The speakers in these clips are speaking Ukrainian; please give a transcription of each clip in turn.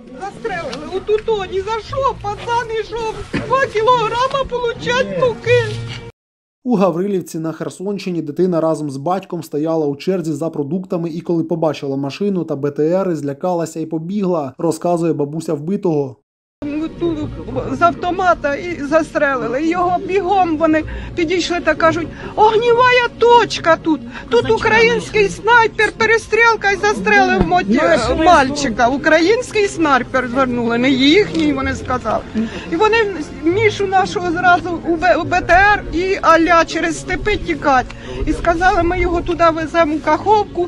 Застрелили. Отут ні за що, пацан ішов 2 кілограма получать туки. У Гаврилівці на Херсонщині дитина разом з батьком стояла у черзі за продуктами і коли побачила машину та БТРи, злякалася і побігла, розказує бабуся вбитого. Тут з автомата і застрелили. Його бігом вони підійшли та кажуть, огнівая точка тут. Тут український снайпер, перестрілка і застрелив мальчика. Український снайпер звернули, не їхній, вони сказали. І вони Мішу нашого зразу у БТР і аля через степи тікать. І сказали, ми його туди веземо у Каховку,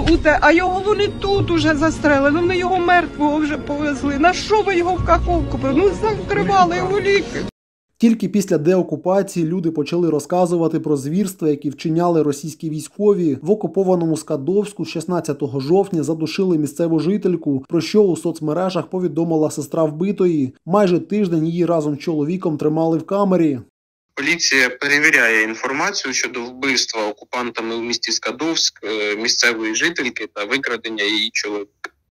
а його вони тут уже застрелили. Вони його мертвого вже повезли. На що ви його в Каховку? Ну, закривали його ліки. Тільки після деокупації люди почали розказувати про звірства, які вчиняли російські військові. В окупованому Скадовську 16 жовтня задушили місцеву жительку, про що у соцмережах повідомила сестра вбитої. Майже тиждень її разом з чоловіком тримали в камері. Поліція перевіряє інформацію щодо вбивства окупантами у місті Скадовськ місцевої жительки та викрадення її чоловіка.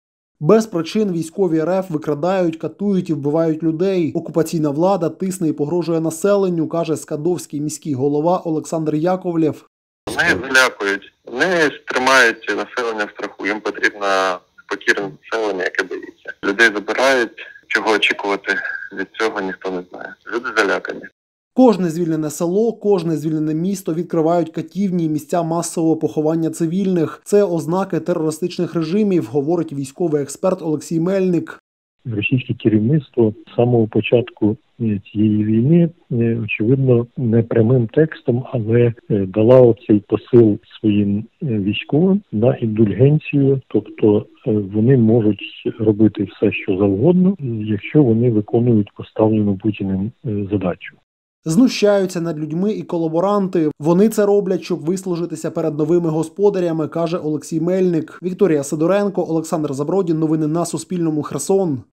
Без причин військові РФ викрадають, катують і вбивають людей. Окупаційна влада тисне і погрожує населенню, каже скадовський міський голова Олександр Яковлєв. Вони залякують, вони тримають населення в страху. Їм потрібно спокійне населення, яке боїться. Людей забирають, чого очікувати від цього ніхто не знає. Люди залякані. Кожне звільнене село, кожне звільнене місто відкривають катівні, місця масового поховання цивільних. Це ознаки терористичних режимів, говорить військовий експерт Олексій Мельник. Російське керівництво з самого початку цієї війни, очевидно, не прямим текстом, але дала оцей посил своїм військовим на індульгенцію, тобто вони можуть робити все, що завгодно, якщо вони виконують поставлену Путіним задачу. Знущаються над людьми і колаборанти. Вони це роблять, щоб вислужитися перед новими господарями, каже Олексій Мельник. Вікторія Сидоренко, Олександр Забродін. Новини на Суспільному. Херсон.